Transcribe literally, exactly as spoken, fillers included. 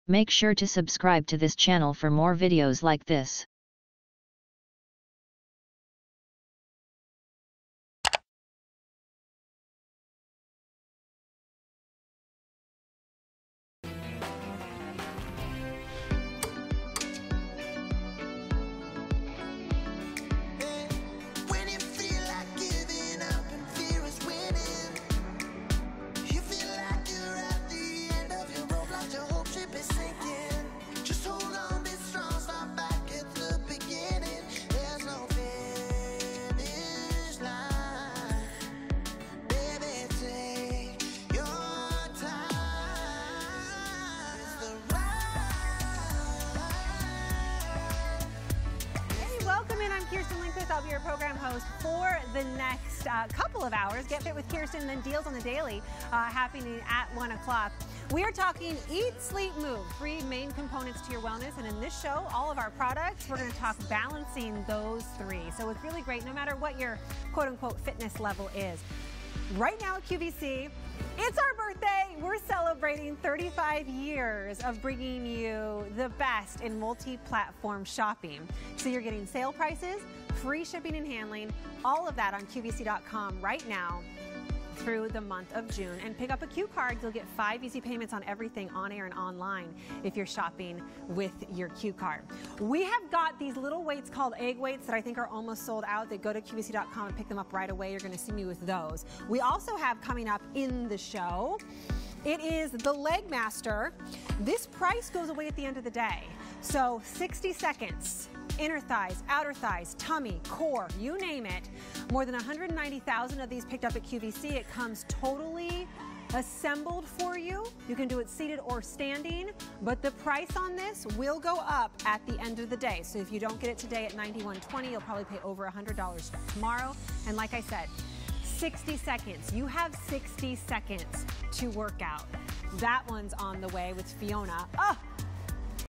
Make sure to subscribe to this channel for more videos like this. I'll be your program host for the next uh, couple of hours. Get Fit with Kirsten, then Deals on the Daily, uh, happening at one o'clock. We are talking Eat, Sleep, Move, three main components to your wellness. And in this show, all of our products, we're going to talk balancing those three. So it's really great no matter what your quote-unquote fitness level is. Right now at Q V C, it's our birthday. We're celebrating thirty-five years of bringing you the best in multi-platform shopping. So you're getting sale prices, free shipping and handling, all of that on Q V C dot com right now through the month of June. And pick up a Q card. You'll get five easy payments on everything on air and online if you're shopping with your Q card. We have got these little weights called egg weights that I think are almost sold out. They go to Q V C dot com and pick them up right away. You're going to see me with those. We also have coming up in the show, it is the Leg Master. This price goes away at the end of the day. So sixty seconds. Inner thighs, outer thighs, tummy, core, you name it. More than one hundred ninety thousand of these picked up at Q V C. It comes totally assembled for you. You can do it seated or standing, but the price on this will go up at the end of the day. So if you don't get it today at ninety-one twenty, you'll probably pay over one hundred dollars tomorrow. And like I said, sixty seconds. You have sixty seconds to work out. That one's on the way with Fiona. Oh,